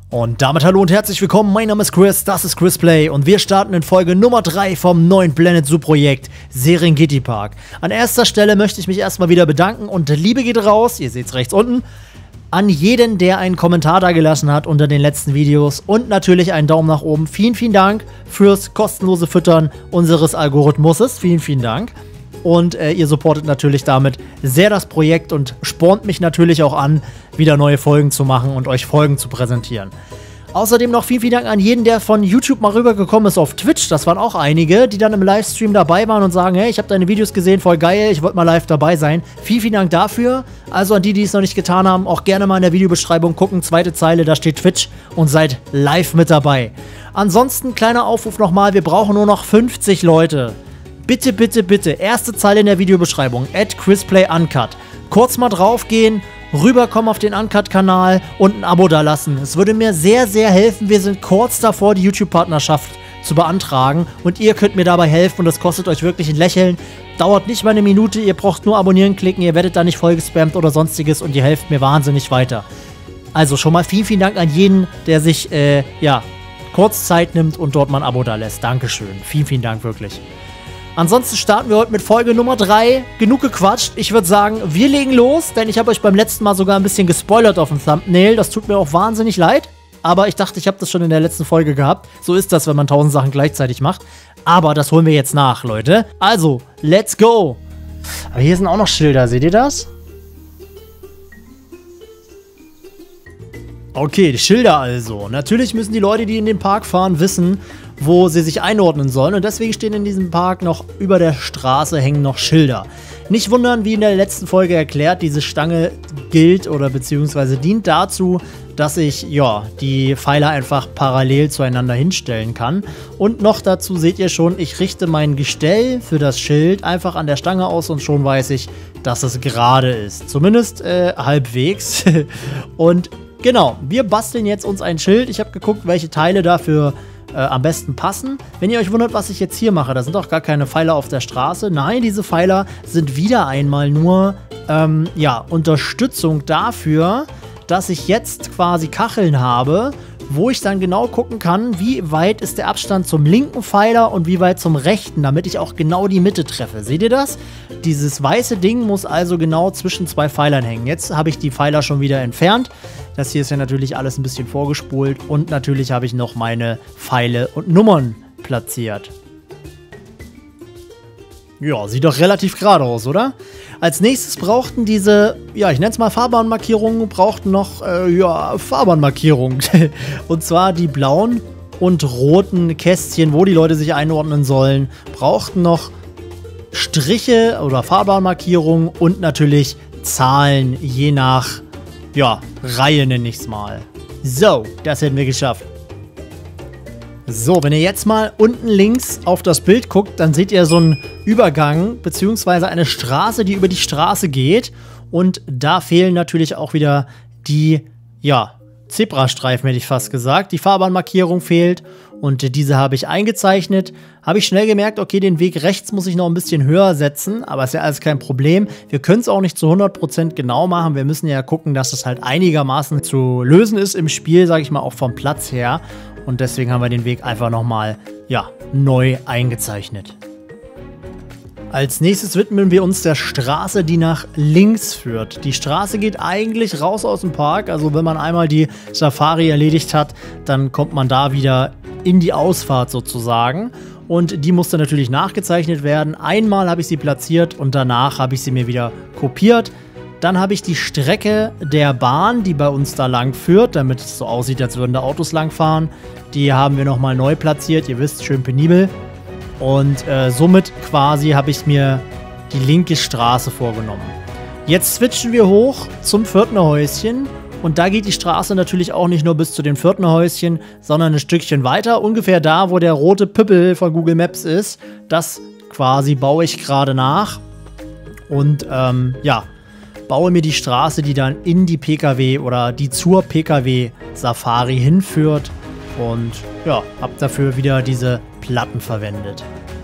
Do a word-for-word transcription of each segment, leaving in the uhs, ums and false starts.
Und damit hallo und herzlich willkommen, mein Name ist Chris, das ist ChrisPlay und wir starten in Folge Nummer drei vom neuen Planet Zoo Projekt Serengeti Park. An erster Stelle möchte ich mich erstmal wieder bedanken und Liebe geht raus, ihr seht es rechts unten, an jeden, der einen Kommentar da gelassen hat unter den letzten Videos und natürlich einen Daumen nach oben. Vielen, vielen Dank fürs kostenlose Füttern unseres Algorithmuses, vielen, vielen Dank. Und äh, ihr supportet natürlich damit sehr das Projekt und spornt mich natürlich auch an, wieder neue Folgen zu machen und euch Folgen zu präsentieren. Außerdem noch vielen, vielen Dank an jeden, der von YouTube mal rübergekommen ist auf Twitch. Das waren auch einige, die dann im Livestream dabei waren und sagen, hey, ich habe deine Videos gesehen, voll geil, ich wollte mal live dabei sein. Vielen, vielen Dank dafür. Also an die, die es noch nicht getan haben, auch gerne mal in der Videobeschreibung gucken. Zweite Zeile, da steht Twitch und seid live mit dabei. Ansonsten, kleiner Aufruf nochmal, wir brauchen nur noch fünfzig Leute. Bitte, bitte, bitte, erste Zeile in der Videobeschreibung, at ChrisPlayUncut. Kurz mal draufgehen, rüberkommen auf den Uncut-Kanal und ein Abo da lassen. Es würde mir sehr, sehr helfen. Wir sind kurz davor, die YouTube-Partnerschaft zu beantragen und ihr könnt mir dabei helfen und das kostet euch wirklich ein Lächeln. Dauert nicht mal eine Minute, ihr braucht nur abonnieren klicken, ihr werdet da nicht voll gespammt oder sonstiges und ihr helft mir wahnsinnig weiter. Also schon mal vielen, vielen Dank an jeden, der sich, äh, ja, kurz Zeit nimmt und dort mal ein Abo da lässt. Dankeschön. Vielen, vielen Dank wirklich. Ansonsten starten wir heute mit Folge Nummer drei. Genug gequatscht. Ich würde sagen, wir legen los, denn ich habe euch beim letzten Mal sogar ein bisschen gespoilert auf dem Thumbnail. Das tut mir auch wahnsinnig leid. Aber ich dachte, ich habe das schon in der letzten Folge gehabt. So ist das, wenn man tausend Sachen gleichzeitig macht. Aber das holen wir jetzt nach, Leute. Also, let's go. Aber hier sind auch noch Schilder. Seht ihr das? Okay, die Schilder also. Natürlich müssen die Leute, die in den Park fahren, wissen, wo sie sich einordnen sollen. Und deswegen stehen in diesem Park noch über der Straße hängen noch Schilder. Nicht wundern, wie in der letzten Folge erklärt, diese Stange gilt oder beziehungsweise dient dazu, dass ich ja die Pfeiler einfach parallel zueinander hinstellen kann. Und noch dazu seht ihr schon, ich richte mein Gestell für das Schild einfach an der Stange aus und schon weiß ich, dass es gerade ist. Zumindest äh, halbwegs. Und genau, wir basteln jetzt uns ein Schild. Ich habe geguckt, welche Teile dafür äh, am besten passen. Wenn ihr euch wundert, was ich jetzt hier mache, da sind doch gar keine Pfeiler auf der Straße. Nein, diese Pfeiler sind wieder einmal nur ähm, ja, Unterstützung dafür, dass ich jetzt quasi Kacheln habe, wo ich dann genau gucken kann, wie weit ist der Abstand zum linken Pfeiler und wie weit zum rechten, damit ich auch genau die Mitte treffe. Seht ihr das? Dieses weiße Ding muss also genau zwischen zwei Pfeilern hängen. Jetzt habe ich die Pfeiler schon wieder entfernt. Das hier ist ja natürlich alles ein bisschen vorgespult und natürlich habe ich noch meine Pfeile und Nummern platziert. Ja, sieht doch relativ gerade aus, oder? Als nächstes brauchten diese, ja, ich nenne es mal Fahrbahnmarkierungen, brauchten noch, äh, ja, Fahrbahnmarkierungen. Und zwar die blauen und roten Kästchen, wo die Leute sich einordnen sollen, brauchten noch Striche oder Fahrbahnmarkierungen und natürlich Zahlen, je nach, ja, Reihe nenne ich es mal. So, das hätten wir geschafft. So, wenn ihr jetzt mal unten links auf das Bild guckt, dann seht ihr so einen Übergang beziehungsweise eine Straße, die über die Straße geht. Und da fehlen natürlich auch wieder die, ja, Zebrastreifen, hätte ich fast gesagt. Die Fahrbahnmarkierung fehlt und diese habe ich eingezeichnet. Habe ich schnell gemerkt, okay, den Weg rechts muss ich noch ein bisschen höher setzen, aber ist ja alles kein Problem. Wir können es auch nicht zu hundert Prozent genau machen. Wir müssen ja gucken, dass es halt einigermaßen zu lösen ist im Spiel, sage ich mal, auch vom Platz her. Und deswegen haben wir den Weg einfach nochmal, ja, neu eingezeichnet. Als nächstes widmen wir uns der Straße, die nach links führt. Die Straße geht eigentlich raus aus dem Park. Also wenn man einmal die Safari erledigt hat, dann kommt man da wieder in die Ausfahrt sozusagen. Und die musste natürlich nachgezeichnet werden. Einmal habe ich sie platziert und danach habe ich sie mir wieder kopiert. Dann habe ich die Strecke der Bahn, die bei uns da lang führt, damit es so aussieht, als würden da Autos lang fahren. Die haben wir nochmal neu platziert, ihr wisst, schön penibel. Und äh, somit quasi habe ich mir die linke Straße vorgenommen. Jetzt switchen wir hoch zum Pförtnerhäuschen. Und da geht die Straße natürlich auch nicht nur bis zu den Pförtnerhäuschen, sondern ein Stückchen weiter. Ungefähr da, wo der rote Püppel von Google Maps ist. Das quasi baue ich gerade nach. Und ähm, ja, baue mir die Straße, die dann in die P K W oder die zur P K W-Safari hinführt. Und ja, habe dafür wieder diese Platten verwendet.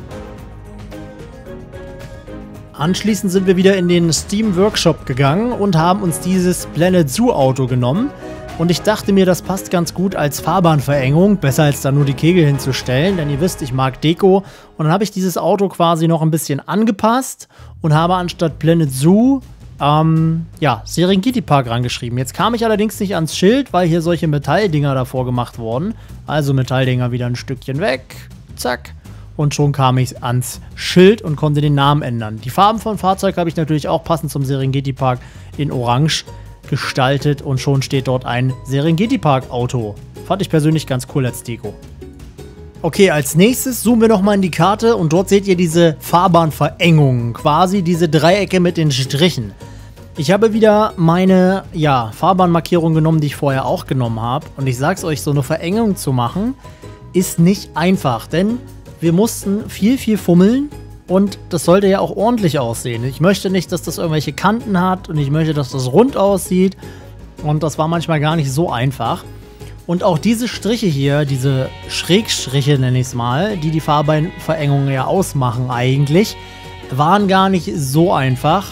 Anschließend sind wir wieder in den Steam Workshop gegangen und haben uns dieses Planet Zoo Auto genommen. Und ich dachte mir, das passt ganz gut als Fahrbahnverengung. Besser als da nur die Kegel hinzustellen. Denn ihr wisst, ich mag Deko. Und dann habe ich dieses Auto quasi noch ein bisschen angepasst. Und habe anstatt Planet Zoo, ähm, ja, Serengeti Park rangeschrieben. Jetzt kam ich allerdings nicht ans Schild, weil hier solche Metalldinger davor gemacht wurden. Also Metalldinger wieder ein Stückchen weg. Zack. Und schon kam ich ans Schild und konnte den Namen ändern. Die Farben von Fahrzeug habe ich natürlich auch passend zum Serengeti Park in Orange gestaltet. Und schon steht dort ein Serengeti Park Auto. Fand ich persönlich ganz cool als Deko. Okay, als nächstes zoomen wir nochmal in die Karte und dort seht ihr diese Fahrbahnverengung. Quasi diese Dreiecke mit den Strichen. Ich habe wieder meine, ja, Fahrbahnmarkierung genommen, die ich vorher auch genommen habe. Und ich sag's euch, so eine Verengung zu machen, ist nicht einfach, denn wir mussten viel, viel fummeln und das sollte ja auch ordentlich aussehen. Ich möchte nicht, dass das irgendwelche Kanten hat und ich möchte, dass das rund aussieht und das war manchmal gar nicht so einfach. Und auch diese Striche hier, diese Schrägstriche nenne ich es mal, die die Fahrbahnverengung ja ausmachen eigentlich, waren gar nicht so einfach,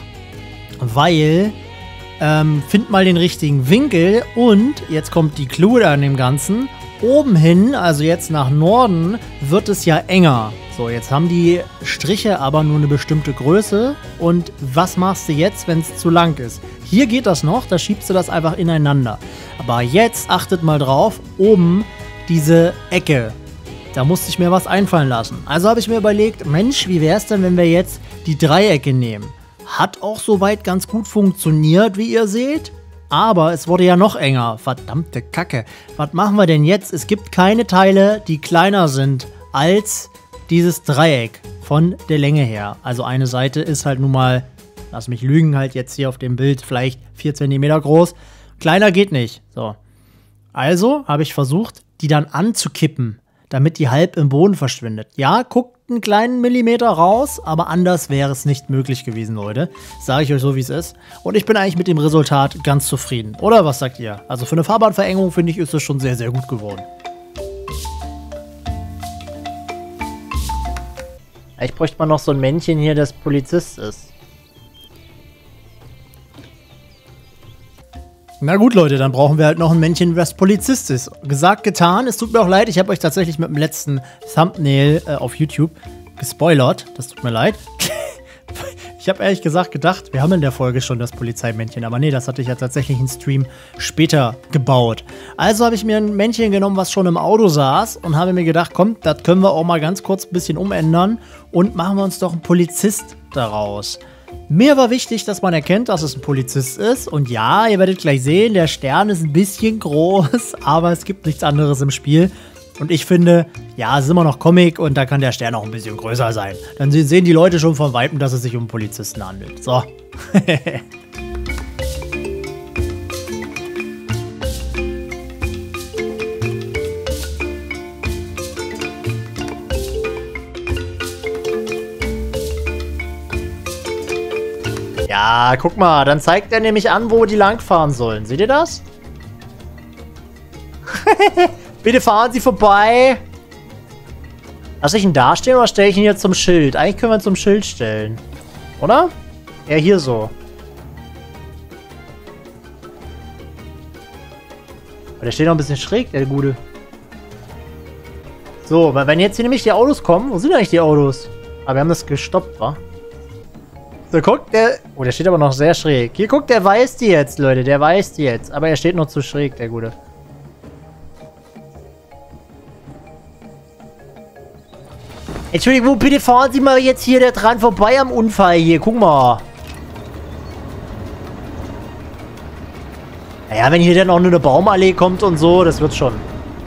weil ähm, find mal den richtigen Winkel und jetzt kommt die Clou an dem Ganzen. Oben hin, also jetzt nach Norden, wird es ja enger. So, jetzt haben die Striche aber nur eine bestimmte Größe. Und was machst du jetzt, wenn es zu lang ist? Hier geht das noch, da schiebst du das einfach ineinander. Aber jetzt achtet mal drauf, oben diese Ecke. Da musste ich mir was einfallen lassen. Also habe ich mir überlegt, Mensch, wie wäre es denn, wenn wir jetzt die Dreiecke nehmen? Hat auch soweit ganz gut funktioniert, wie ihr seht. Aber es wurde ja noch enger. Verdammte Kacke. Was machen wir denn jetzt? Es gibt keine Teile, die kleiner sind als dieses Dreieck von der Länge her. Also eine Seite ist halt nun mal, lass mich lügen, halt jetzt hier auf dem Bild vielleicht vier Zentimeter groß. Kleiner geht nicht. So. Also habe ich versucht, die dann anzukippen, damit die halb im Boden verschwindet. Ja, guckt einen kleinen Millimeter raus, aber anders wäre es nicht möglich gewesen, Leute. Sage ich euch so, wie es ist. Und ich bin eigentlich mit dem Resultat ganz zufrieden. Oder was sagt ihr? Also für eine Fahrbahnverengung, finde ich, ist es schon sehr, sehr gut geworden. Vielleicht bräuchte man noch so ein Männchen hier, das Polizist ist. Na gut, Leute, dann brauchen wir halt noch ein Männchen, das Polizist ist. Gesagt, getan. Es tut mir auch leid, ich habe euch tatsächlich mit dem letzten Thumbnail äh, auf YouTube gespoilert. Das tut mir leid. Ich habe ehrlich gesagt gedacht, wir haben in der Folge schon das Polizeimännchen. Aber nee, das hatte ich ja tatsächlich im Stream später gebaut. Also habe ich mir ein Männchen genommen, was schon im Auto saß. Und habe mir gedacht, komm, das können wir auch mal ganz kurz ein bisschen umändern. Und machen wir uns doch einen Polizist daraus. Mir war wichtig, dass man erkennt, dass es ein Polizist ist. Und ja, ihr werdet gleich sehen, der Stern ist ein bisschen groß, aber es gibt nichts anderes im Spiel. Und ich finde, ja, es ist immer noch Comic und da kann der Stern auch ein bisschen größer sein. Dann sehen die Leute schon von Weitem, dass es sich um einen Polizisten handelt. So. Ja, guck mal, dann zeigt er nämlich an, wo die langfahren sollen. Seht ihr das? Bitte fahren Sie vorbei. Lass ich ihn da stehen oder stelle ich ihn jetzt zum Schild? Eigentlich können wir ihn zum Schild stellen. Oder? Ja, hier so. Aber der steht noch ein bisschen schräg, der Gute. So, weil wenn jetzt hier nämlich die Autos kommen, wo sind eigentlich die Autos? Aber wir haben das gestoppt, wa? So, guckt, der... Oh, der steht aber noch sehr schräg. Hier, guckt, der weiß die jetzt, Leute. Der weiß die jetzt. Aber er steht noch zu schräg, der Gute. Entschuldigung, bitte fahren Sie mal jetzt hier da dran vorbei am Unfall hier. Guck mal. Naja, wenn hier dann auch nur eine Baumallee kommt und so, das wird schon.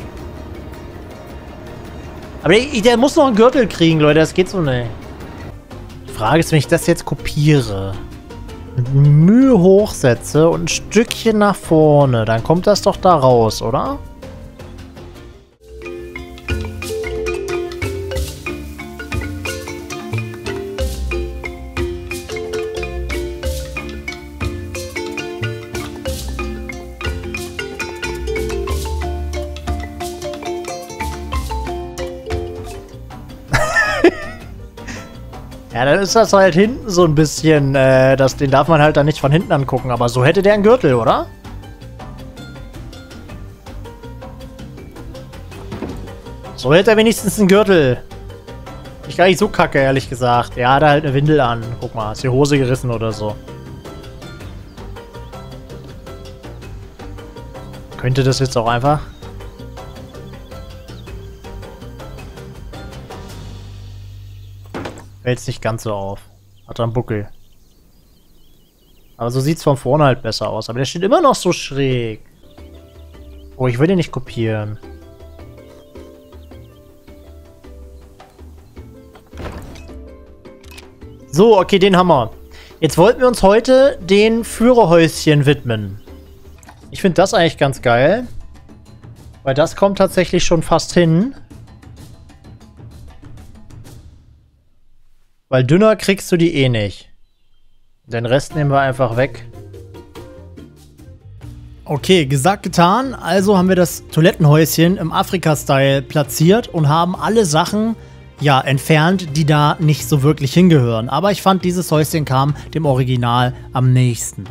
Aber der, der muss noch einen Gürtel kriegen, Leute. Das geht so nicht. Die Frage ist, wenn ich das jetzt kopiere, mit Mühe hochsetze und ein Stückchen nach vorne, dann kommt das doch da raus, oder? Ja, dann ist das halt hinten so ein bisschen, äh, das, den darf man halt dann nicht von hinten angucken. Aber so hätte der einen Gürtel, oder? So hätte er wenigstens einen Gürtel. Nicht gar nicht so kacke, ehrlich gesagt. Er hat halt eine Windel an. Guck mal, ist die Hose gerissen oder so. Könnte das jetzt auch einfach? Fällt nicht ganz so auf. Hat er einen Buckel. Aber so sieht es von vorne halt besser aus. Aber der steht immer noch so schräg. Oh, ich will den nicht kopieren. So, okay, den haben wir. Jetzt wollten wir uns heute den Führerhäuschen widmen. Ich finde das eigentlich ganz geil. Weil das kommt tatsächlich schon fast hin. Weil dünner kriegst du die eh nicht. Den Rest nehmen wir einfach weg. Okay, gesagt, getan. Also haben wir das Toilettenhäuschen im Afrika-Style platziert und haben alle Sachen, ja, entfernt, die da nicht so wirklich hingehören. Aber ich fand, dieses Häuschen kam dem Original am nächsten.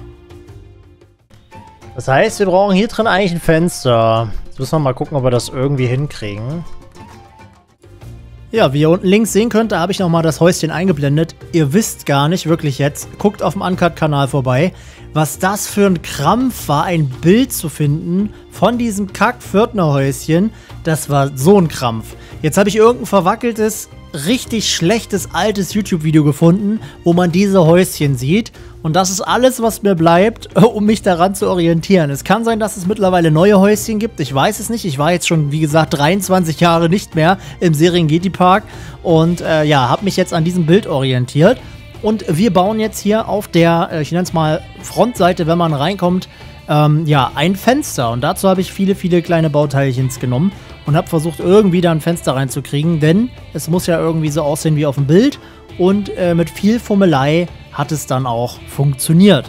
Das heißt, wir brauchen hier drin eigentlich ein Fenster. Jetzt müssen wir mal gucken, ob wir das irgendwie hinkriegen. Ja, wie ihr unten links sehen könnt, da habe ich nochmal das Häuschen eingeblendet. Ihr wisst gar nicht, wirklich jetzt, guckt auf dem Uncut-Kanal vorbei, was das für ein Krampf war, ein Bild zu finden von diesem Kack-Pförtnerhäuschen. Das war so ein Krampf. Jetzt habe ich irgendein verwackeltes, richtig schlechtes, altes YouTube-Video gefunden, wo man diese Häuschen sieht. Und das ist alles, was mir bleibt, um mich daran zu orientieren. Es kann sein, dass es mittlerweile neue Häuschen gibt. Ich weiß es nicht. Ich war jetzt schon, wie gesagt, dreiundzwanzig Jahre nicht mehr im Serengeti-Park. Und äh, ja, habe mich jetzt an diesem Bild orientiert. Und wir bauen jetzt hier auf der, äh, ich nenne es mal Frontseite, wenn man reinkommt, ähm, ja, ein Fenster. Und dazu habe ich viele, viele kleine Bauteilchens genommen und habe versucht, irgendwie da ein Fenster reinzukriegen. Denn es muss ja irgendwie so aussehen wie auf dem Bild. Und äh, mit viel Fummelei hat es dann auch funktioniert.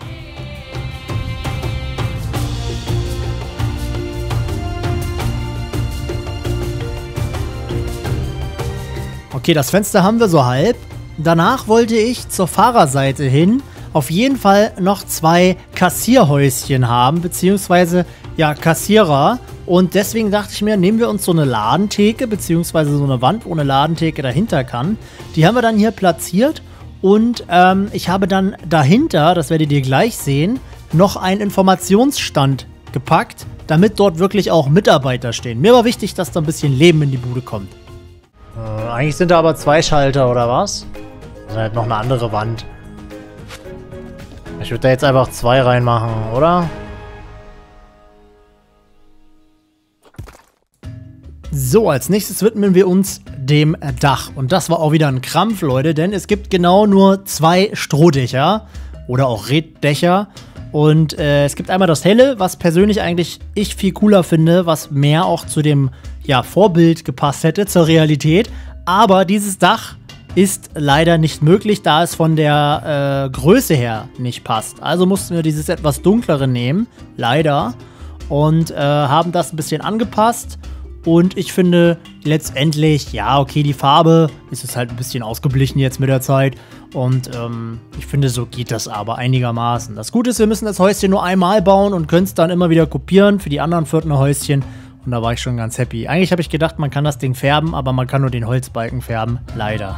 Okay, das Fenster haben wir so halb. Danach wollte ich zur Fahrerseite hin auf jeden Fall noch zwei Kassierhäuschen haben, beziehungsweise ja, Kassierer. Und deswegen dachte ich mir, nehmen wir uns so eine Ladentheke, beziehungsweise so eine Wand, wo eine Ladentheke dahinter kann. Die haben wir dann hier platziert. Und ähm, ich habe dann dahinter, das werdet ihr gleich sehen, noch einen Informationsstand gepackt, damit dort wirklich auch Mitarbeiter stehen. Mir war wichtig, dass da ein bisschen Leben in die Bude kommt. Äh, eigentlich sind da aber zwei Schalter, oder was? Das ist halt noch eine andere Wand. Ich würde da jetzt einfach zwei reinmachen, oder? So, als nächstes widmen wir uns dem Dach. Und das war auch wieder ein Krampf, Leute, denn es gibt genau nur zwei Strohdächer oder auch Reddächer. Und äh, es gibt einmal das helle, was persönlich eigentlich ich viel cooler finde, was mehr auch zu dem ja, Vorbild gepasst hätte, zur Realität. Aber dieses Dach ist leider nicht möglich, da es von der äh, Größe her nicht passt. Also mussten wir dieses etwas dunklere nehmen, leider. Und äh, haben das ein bisschen angepasst. Und ich finde letztendlich, ja, okay, die Farbe ist es halt ein bisschen ausgeblichen jetzt mit der Zeit. Und ähm, ich finde, so geht das aber einigermaßen. Das Gute ist, wir müssen das Häuschen nur einmal bauen und können es dann immer wieder kopieren für die anderen Pförtner Häuschen. Und da war ich schon ganz happy. Eigentlich habe ich gedacht, man kann das Ding färben, aber man kann nur den Holzbalken färben. Leider.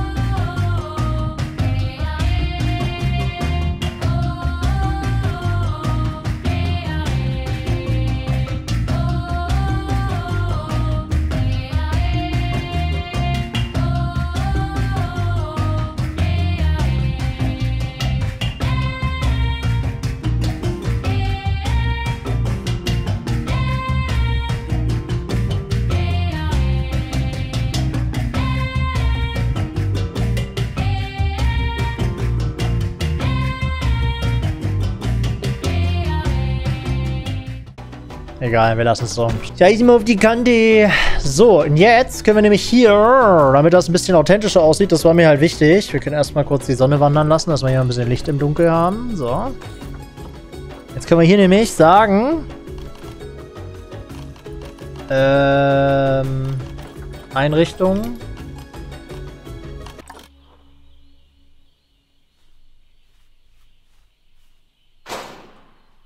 Egal, wir lassen es so. Ja, ich mal auf die Kante. So, und jetzt können wir nämlich hier, damit das ein bisschen authentischer aussieht, das war mir halt wichtig. Wir können erstmal kurz die Sonne wandern lassen, dass wir hier ein bisschen Licht im Dunkeln haben. So. Jetzt können wir hier nämlich sagen, ähm, Einrichtung.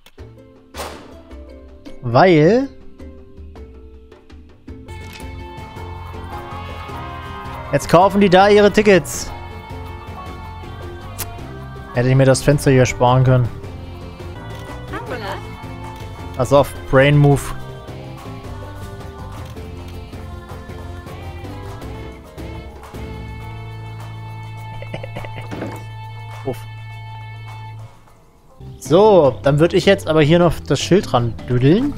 Weil Jetzt kaufen die da ihre Tickets. Hätte ich mir das Fenster hier sparen können. Pass auf, Brain Move. Uff. So, dann würde ich jetzt aber hier noch das Schild dran düdeln.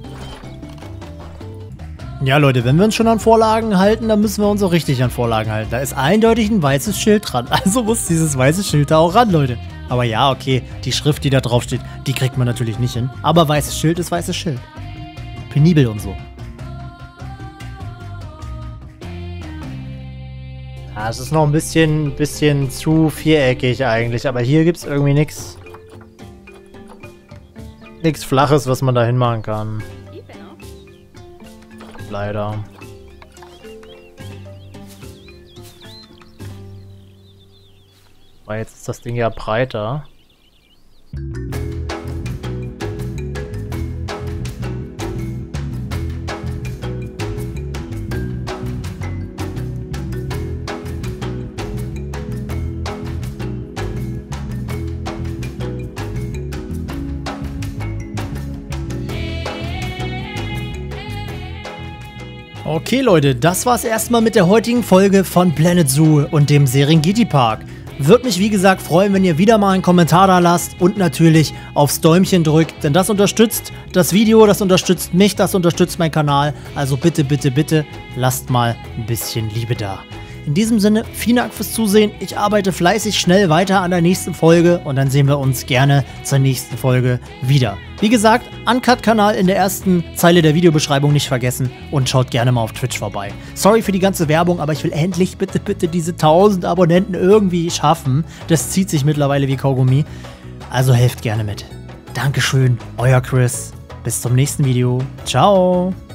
Ja, Leute, wenn wir uns schon an Vorlagen halten, dann müssen wir uns auch richtig an Vorlagen halten. Da ist eindeutig ein weißes Schild dran. Also muss dieses weiße Schild da auch ran, Leute. Aber ja, okay, die Schrift, die da drauf steht, die kriegt man natürlich nicht hin. Aber weißes Schild ist weißes Schild. Penibel und so. Ja, es ist noch ein bisschen, bisschen zu viereckig eigentlich. Aber hier gibt es irgendwie nichts. Nichts Flaches, was man da hinmachen kann. Leider. Weil jetzt ist das Ding ja breiter. Okay, Leute, das war's erstmal mit der heutigen Folge von Planet Zoo und dem Serengeti Park. Würde mich wie gesagt freuen, wenn ihr wieder mal einen Kommentar da lasst und natürlich aufs Däumchen drückt, denn das unterstützt das Video, das unterstützt mich, das unterstützt meinen Kanal. Also bitte, bitte, bitte lasst mal ein bisschen Liebe da. In diesem Sinne, vielen Dank fürs Zusehen. Ich arbeite fleißig schnell weiter an der nächsten Folge und dann sehen wir uns gerne zur nächsten Folge wieder. Wie gesagt, Uncut-Kanal in der ersten Zeile der Videobeschreibung nicht vergessen und schaut gerne mal auf Twitch vorbei. Sorry für die ganze Werbung, aber ich will endlich bitte, bitte diese tausend Abonnenten irgendwie schaffen. Das zieht sich mittlerweile wie Kaugummi. Also helft gerne mit. Dankeschön, euer Chris. Bis zum nächsten Video. Ciao.